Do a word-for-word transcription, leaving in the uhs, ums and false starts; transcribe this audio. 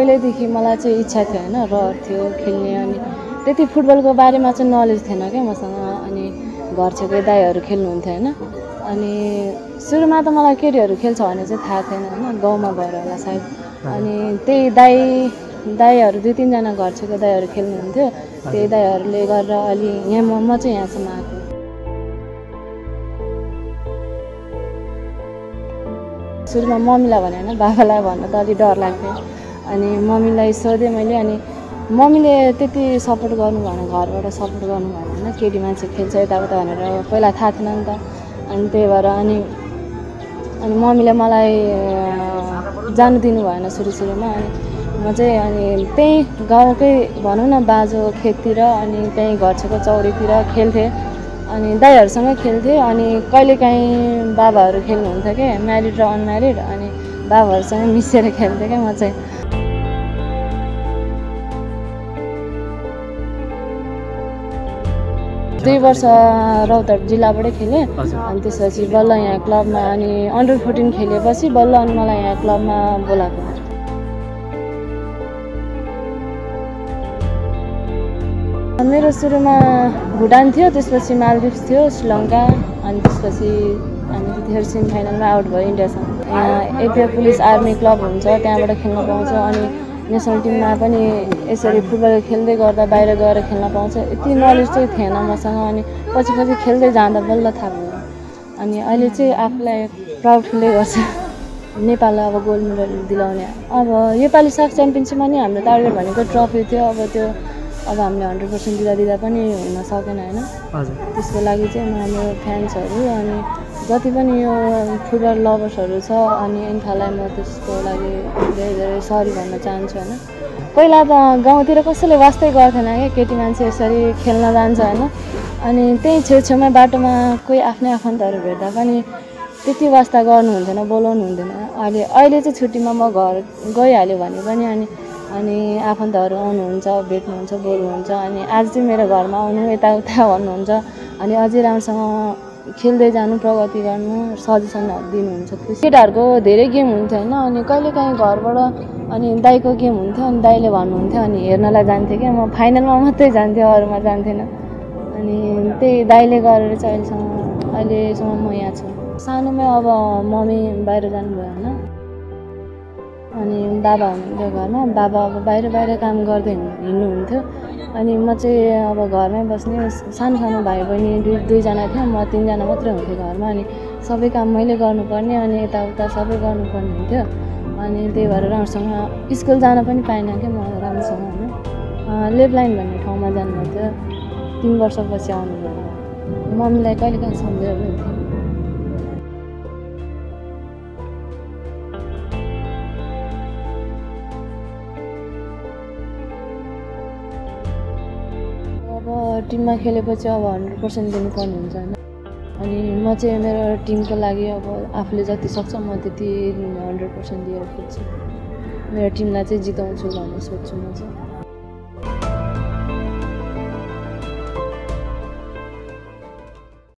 पहिल्यैदेखि मलाई चाहिँ इच्छा थियो हैन, रहर थियो खेल्ने। अनि त्यति फुटबलको बारेमा चाहिँ नलेज थिएन क्या मसँग। अनि घर छेउकै दाइहरू खेल्नुहुन्थ्यो हैन। अनि सुरुमा त मलाई केटीहरू खेल्छ भने चाहिँ थाहा थिएन हैन, गाउँमा भएर होला सायद। अनि त्यही दाइ दाइहरू दुई तिनजना घर छेउको दाइहरू खेल्नुहुन्थ्यो। त्यही दाइहरूले गरेर अलि यहाँ म म चाहिँ यहाँसम्म आएको। सुरुमा मम्मीलाई भने हैन, बाबालाई भन्न त अलि डर लाग्थ्यो। अनि मम्मीलाई सोधेँ मैले। अनि मम्मीले त्यति सपोर्ट गर्नु भएन, घरबाट सपोर्ट गर्नु भएन हैन, केटी मान्छे खेल्छ यताउता भनेर पहिला थाहा थिएन नि त। अनि त्यही भएर अनि अनि मम्मीले मलाई जानु दिनु भएन सुरु सुरुमा। अनि म चाहिँ अनि त्यही गाउँकै भनौँ न बाजो खेततिर अनि त्यही घर छेउको चौरीतिर खेल्थेँ। अनि दाइहरूसँगै खेल्थेँ। अनि कहिलेकाहीँ बाबाहरू खेल्नुहुन्थ्यो क्या, म्यारिड र अनम्यारिड। अनि बाबाहरूसँग मिसेर खेल्थेँ क्या म चाहिँ। दुई वर्ष रौतहट जिल्लाबाटै खेलेँ। अनि त्यसपछि बल्ल यहाँ क्लबमा अनि अन्डर फोर्टिन खेलेपछि बल्ल अनि मलाई यहाँ क्लबमा बोलाएको। मेरो सुरुमा भुटान थियो, त्यसपछि मालदिभ्स थियो, श्रीलङ्का। अनि त्यसपछि हामी त्यतिखेर सेमी फाइनलमा आउट भयो इन्डियासँग। यहाँ एपिएफ पुलिस आर्मी क्लब हुन्छ, त्यहाँबाट खेल्न पाउँछ। अनि नेसनल टिममा पनि यसरी फुटबल खेल्दै गर्दा बाहिर गएर खेल्न पाउँछ। यति नलेज चाहिँ थिएन मसँग। अनि पछि पछि खेल्दै जाँदा बल्ल थाहा भयो। अनि अहिले चाहिँ आफूलाई प्राउड फिलै गर्छ नेपाललाई अब गोल्ड मेडल दिलाउने। अब योपालि साफ च्याम्पियनसिपमा नि हाम्रो टार्गेट भनेको ट्रफी थियो। अब त्यो अब हामीले हन्ड्रेड पर्सेन्ट दिँदा दिँदा पनि हुन सकेन होइन। त्यसको लागि चाहिँ म मेरो फ्यान्सहरू अनि जति पनि यो फुटबल लभर्सहरू छ अनि इन्फालाई म त्यसको लागि धेरै धेरै सरी भन्न चाहन्छु होइन। पहिला त गाउँतिर कसैले वास्तै गर्थेन क्या, केटी मान्छे यसरी खेल्न जान्छ होइन। अनि त्यही छेउछेउमा बाटोमा कोही आफ्नै आफन्तहरू भेट्दा पनि त्यति वास्ता गर्नुहुन्थेन, बोलाउनु हुन्थेन। अहिले अहिले चाहिँ छुट्टीमा म घर गइहाल्यो भने पनि अनि अनि आफन्तहरू आउनुहुन्छ, भेट्नुहुन्छ, बोल्नुहुन्छ। अनि आज चाहिँ मेरो घरमा आउनु यताउता भन्नुहुन्छ। अनि अझै राम्रोसँग खेल्दै जानु, प्रगति गर्नु, सजेसनहरू दिनुहुन्छ। केटाहरूको धेरै गेम हुन्थ्यो होइन। अनि कहिलेकाहीँ घरबाट अनि दाइको गेम हुन्थ्यो। अनि दाइले भन्नुहुन्थ्यो अनि हेर्नलाई जान्थेँ क्या। म फाइनलमा मात्रै जान्थेँ, अरूमा जान्थेन। अनि त्यही दाइले गरेर चाहिँ अहिलेसम्म अहिलेसम्म म यहाँ छु। सानोमै अब मम्मी बाहिर जानुभयो होइन। अनि बाबा हुनुहुन्थ्यो घरमा। बाबा अब बाहिर बाहिर काम गर्दै हिँड्नुहुन्थ्यो। अनि म चाहिँ अब घरमै बस्ने। सानो सानो भाइ बहिनी दुई दुईजना थियो, म तिनजना मात्रै हुन्थेँ घरमा। अनि सबै काम मैले गर्नुपर्ने अनि यताउता सबै गर्नुपर्ने हुन्थ्यो। अनि त्यही भएर राम्रोसँग स्कुल जान पनि पाइनँ क्या म राम्रोसँग होइन। लेभ लाइन भन्ने ठाउँमा जानुभएको थियो, तिन वर्षपछि आउनुभयो। मम्मीलाई कहिलेकाहीँ सम्झेर हुन्थ्यो। अब टिममा खेलेपछि अब हन्ड्रेड पर्सेन्ट दिनुपर्ने हुन्छ होइन। अनि म चाहिँ मेरो टिमको लागि अब आफूले जति सक्छ म त्यति हन्ड्रेड पर्सेन्ट दिएर खेल्छु। मेरो टिमलाई चाहिँ जिताउँछु भन्ने सोच्छु म चाहिँ।